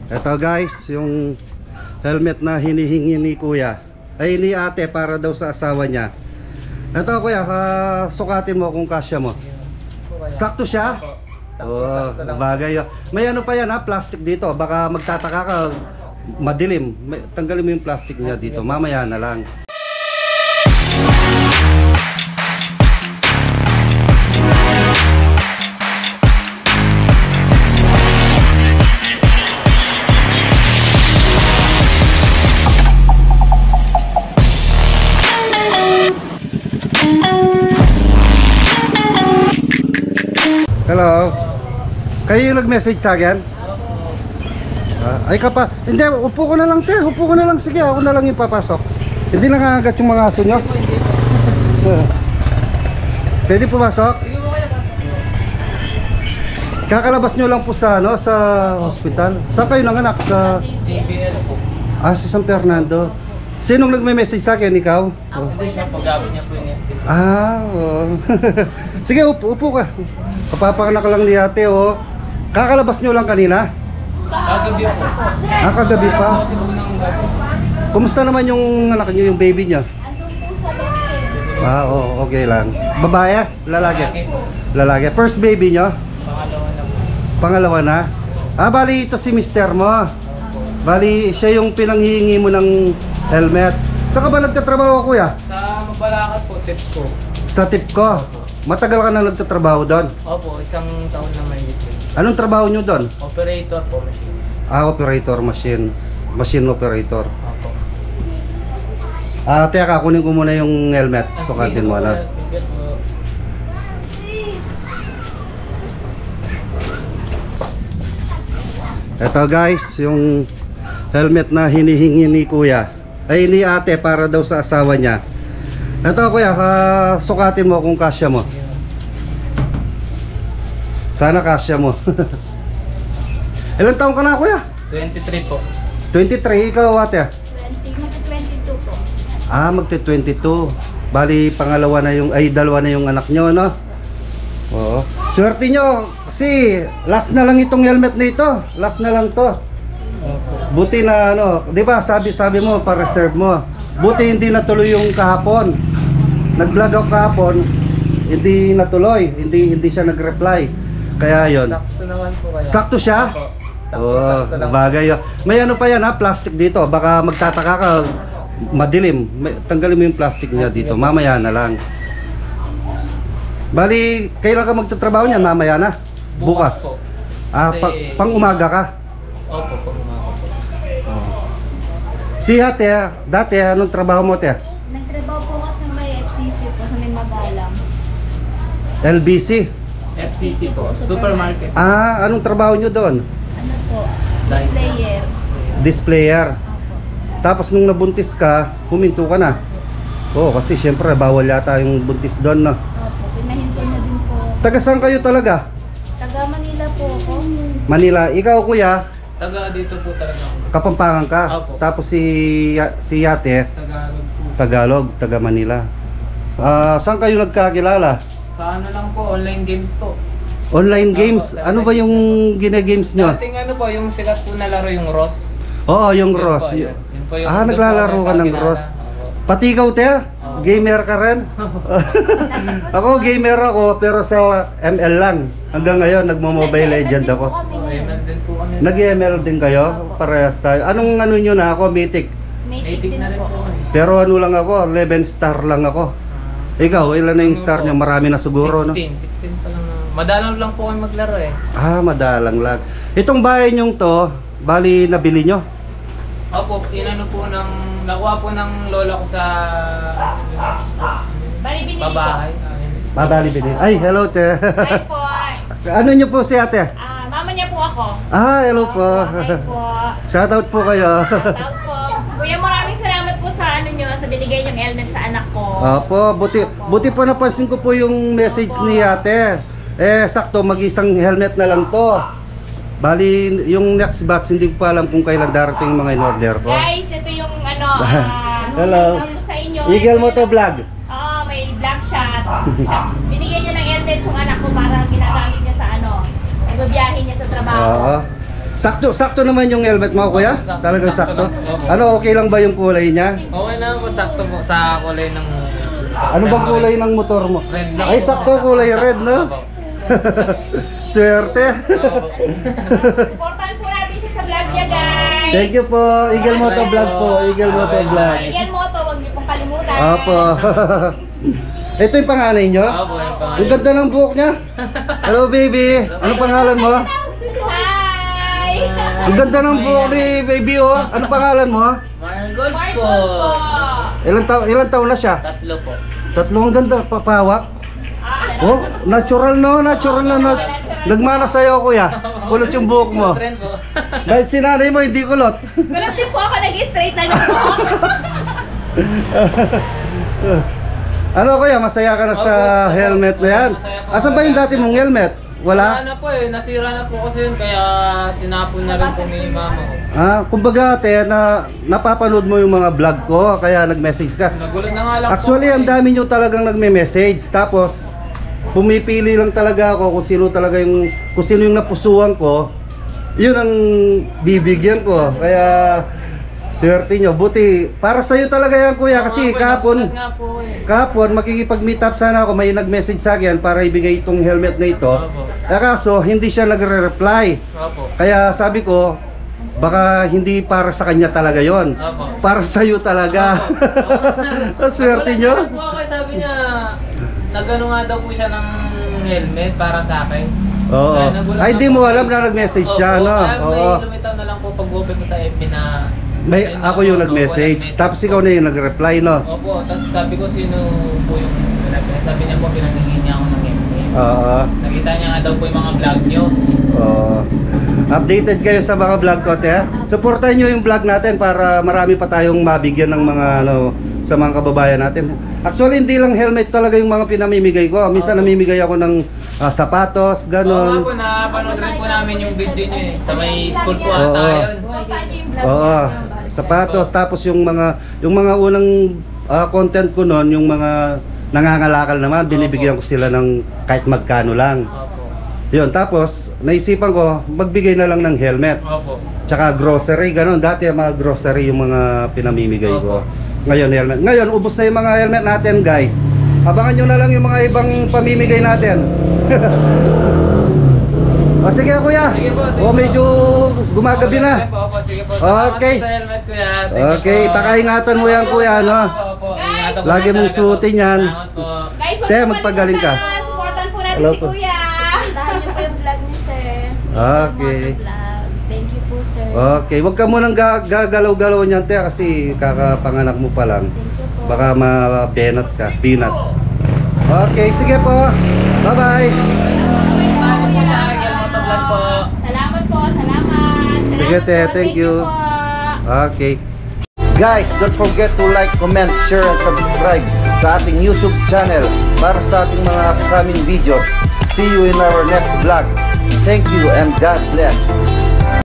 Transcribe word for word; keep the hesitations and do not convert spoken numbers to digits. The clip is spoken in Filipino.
Ito guys, yung helmet na hinihingi ni kuya, ay ni ate para daw sa asawa niya. Ito kuya, uh, sukatin mo kung kasya mo. Sakto siya? Oh, bagay. May ano pa yan ha, plastic dito. Baka magtataka ka, madilim. May, tanggalin mo yung plastic niya dito, mamaya na lang. Hello. Kayo yung nag-message sa akin? Uh, ay ka pa. Hindi, upo ko na lang te. Upo ko na lang. Sige, ako na lang yung papasok. Hindi nangangagat yung mga aso nyo. Uh, pwede pumasok? Kakalabas nyo lang po sa, ano, sa hospital. Saan kayo nanganak? Sa... Ah, sa San Fernando. Sinong nagme-message sa akin? Ikaw? Oh. Hindi siya, pag-abot niya po yun. Ah, oh. Sige, upo, upo ka. Kapapakanak lang ni ate, oh. Kakalabas nyo lang kanina? Kagabi po. Ah, kagabi pa? Kumusta naman yung anak nyo, yung baby niya? Ah, oh, okay lang. Babae? Lalaki? Lalaki. First baby nyo? Pangalawa na po. Pangalawa na? Ah, bali ito si mister mo. Bali, siya yung pinanghihingi mo ng helmet. Saan ka ba nagtatrabaho, kuya? Sa Mabalacat po, tip ko. Sa tip ko. Matagal ka na nagtatrabaho doon? Opo, isang taon na may dito. Anong trabaho nyo doon? Operator po, machine. Ah, operator, machine. Machine operator. Opo. Ah, teka, kunin ko muna yung helmet. Sukatin mo na. Ito guys, yung helmet na hinihingi ni kuya, ay ni ate para daw sa asawa niya. Ito kuya, uh, sukatin mo kung kasya mo. Sana kasya mo. Ilang taon ka na kuya? twenty-three po. twenty-three, ikaw ate? twenty, magti-twenty-two po. Ah, magti-twenty-two. Bali, pangalawa na yung, ay dalawa na yung anak nyo, no? Oo. Swerte nyo, kasi last na lang itong helmet na ito. Last na lang to. Opo. Buti na ano, 'di ba? Sabi sabi mo para reserve mo. Buti hindi natuloy yung kahapon. Nag-vlog ako kahapon, hindi natuloy, hindi hindi siya nag-reply. Kaya 'yon. Sakto naman po kaya. Sakto siya? Opo. Sakto, Oh, sakto lang. bagay. May ano pa yan ha, plastic dito. Baka magtataka ka, madilim. May, tanggalin mo yung plastic niya dito. Mamaya na lang. Bali, kailan ka magtatrabaho niyan? Mamaya na? Bukas? po. Ah, Kasi- pa, pang umaga ka? Opo, pag umaga po. Si ate, dati anong trabaho mo te? Nagtrabaho po ako sa may F C C po, sa may Magalang. L B C? F C C po, supermarket. Ah, anong trabaho nyo doon? Ano po? Live. Player. Displayer. Opo. Tapos nung nabuntis ka, huminto ka na. Oo, kasi syempre bawal yata yung buntis doon, no? Opo, pinahinto na din po. Taga saan kayo talaga? Taga Manila po ako. Manila. Ikaw kuya, Taga dito po talaga ako. Kapampangan ka. Opo. Tapos si si ate, Tagalog po. Tagalog, taga Manila. Ah, saan kayo nagkakilala? Sa ano lang po, online games po. Online games. Opo, Ano ba yung gine-games nyo? Dating ano po, yung sikat po na laro yung Ross. Oo, yung Yun po, Ross. yun. Yun po yung Ah, doon po naglalaro ako ka ng nakakilala. Ross. Opo. Pati ikaw, te? Oo. Gamer ka rin? Ako, gamer ako, pero sa M L lang. Hanggang ngayon, nagmo-mobile legend ako. Oh, M L din po kami. Nag-M L din kayo? Parehas tayo. Anong ano nyo na ako? Mythic. Matic Native din na rin po. po kami. Pero ano lang ako, eleven star lang ako. Ah, Ikaw, ilan na yung star nyo? Marami na siguro, no? sixteen, sixteen pa lang. na- Madalang lang po kami maglaro eh. Ah, madalang lang. Itong bahay nyong to, bali nabili nyo? Opo, inano po ng, nakuha po ng lola ko sa Bali, binili babahay. Ah, bali bili. Ay, hello, te. Hi po. Ano nyo po si ate? Ah, mama niya po ako. Ah, hello po. Hi po. Shoutout po kayo. Tawag po. Kuya, maraming salamat po sa ano nyo, sa binigay niyong helmet sa anak ko. Opo, buti, buti po napansin ko po yung message ni ate. Eh, sakto, mag-isang helmet na lang to. Bali, yung next batch, hindi ko pa alam kung kailan darating mga in-order ko. Guys, ito yung ano, ah, Hello. ano sa inyo. Eagle Moto Vlog. Oo, may black shot. Binigyan niya ng helmet yung anak ko para ginagamit niya sa ano, nagbabiyahe niya sa trabaho. Oo. Sakto, sakto naman yung helmet mo, kuya? Sakto, Talagang sakto sakto? lang. Opo. Ano, okay lang ba yung kulay niya? Okay na po, sakto po sa kulay ng... Ano bang kulay ng motor mo? Red lang Ay, po. sakto, kulay red, no? Opo. Swerte. Opo. Supportan po natin siya sa vlog niya, guys. Thank you po, Eagle Moto Vlog po, Eagle Moto Vlog. Eagle Moto, huwag niyo pong kalimutan. Opo. Ito yung panganay nyo? Opo, yung pangalan. Ang ganda ng buhok niya. Hello, baby. Anong pangalan mo? Hi! Ang ganda ng buhok ni baby, oh. Anong pangalan mo? Margot po. Marcos po. Ilang, taon ilang taon na siya? Tatlo po. Tatlong ganda, papawak. Ah, Oh, natural no, natural na nag nagmana sa'yo, kuya. Kulot yung buhok mo. Trend po. Kahit si nanay mo, hindi kulot. Kulot din po ako, nag-straight lang po. Ano, kuya, masaya ka na sa Opo, helmet na yan? masaya po. Asan ba yung dati mong helmet? Wala Wala? na po eh, nasira na po kasi yun, kaya tinapon na rin po ni mama ko. Ah, kumbaga, ate, na napapanood mo yung mga vlog ko, kaya nag-message ka. Nagulat na nga lang Actually, po. ang dami nyo talagang nagme-message. Tapos, pumipili lang talaga ako kung sino talaga yung, kung sino yung napusuan ko. Yun ang bibigyan ko. Kaya, swerte nyo. Buti, para sa'yo talaga yan, kuya. Kasi kahapon, Nagulat nga po eh. kahapon, makikipag-meet up sana ako. May nag-message sa akin para ibigay itong helmet na ito. Opo. Eh, kaso, hindi siya nagre-reply. Opo. Kaya sabi ko, baka hindi para sa kanya talaga yon. Opo. Para sa'yo talaga. Opo. Ang swerte nyo. Nagulat po ako eh, sabi niya, nagano nga daw po siya ng helmet para sa akin. Oo. Kaya nagulat Ay, ako. di mo alam na nag-message siya, Opo, no? kaya Oo. may lumitaw na lang po pag-open ko sa F B na... May, Ayun, ako yung opo, nag-message. walang Tapos ikaw na yung nag-reply, no? Opo, tapos sabi ko sino po yung... Sabi niya po, pinangingin niya ako ng helmet. Oo. Nakita niya nga daw po yung mga vlog niyo. Oo. Updated kayo sa mga vlog ko, te. Supportan nyo yung vlog natin para marami pa tayong mabigyan ng mga ano sa mga kababayan natin. Actually, hindi lang helmet talaga yung mga pinamimigay ko. Minsan namimigay ako ng ah, sapatos, Oo nga ganon. po, napanood rin po namin yung video niyo eh. Sa may school po Oo. ata yun. Supportan niyo yung vlog Oo. niya. Sapatos, tapos yung mga yung mga unang ah, content ko noon, yung mga nangangalakal naman, binibigyan ko sila ng kahit magkano lang. Opo. Yun, tapos naisipan ko magbigay na lang ng helmet. Opo. Tsaka grocery, ganun. Dati mga grocery yung mga pinamimigay ko. Opo. Ngayon helmet. Ngayon ubos na yung mga helmet natin, guys. Abangan nyo na lang yung mga ibang pamimigay natin. O sige, kuya. Sige po, sige O po. medyo gumagabi na. Opo, sige po. Salamat Okay. po sa helmet, kuya. Thank you Okay, po. pakaingatan mo yan, kuya, no? Opo, opo. Ingatan po Lagi talaga mong po. suotin yan. Salamat po. Guys, huwag Te, niyo magpagaling ka. kalimutan, supportan po natin Hello si po. Kuya. Dahan niyo po yung vlog niyo, sir. Okay. Vlog. Thank you po, sir. Okay, wag ka munang ga- gagalaw-galaw niyan, te, kasi kakapanganak mo pa lang. Thank you po. Baka ma-penat ka, peanut. Okay, sige po. Bye-bye. Salamat po sa Eagle Motovlog po. Salamat po, salamat. Sige, Salamat te, po, thank you. po. Okay. Guys, don't forget to like, comment, share, and subscribe sa ating YouTube channel para sa ating mga upcoming videos. See you in our next vlog. Thank you and God bless.